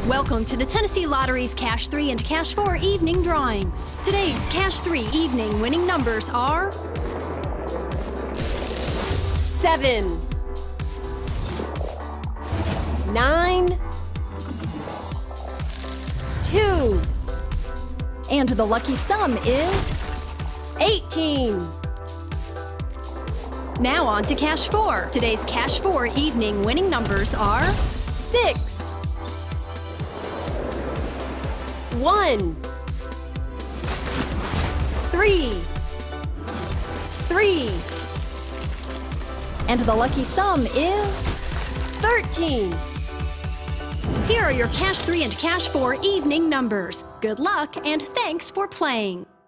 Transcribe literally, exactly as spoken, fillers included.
Welcome to the Tennessee Lottery's Cash three and Cash four evening drawings. Today's Cash three evening winning numbers are seven, nine, two, and the lucky sum is eighteen. Now on to Cash four. Today's Cash four evening winning numbers are six, one, three, three, and the lucky sum is thirteen. Here are your Cash three and Cash four evening numbers. Good luck and thanks for playing.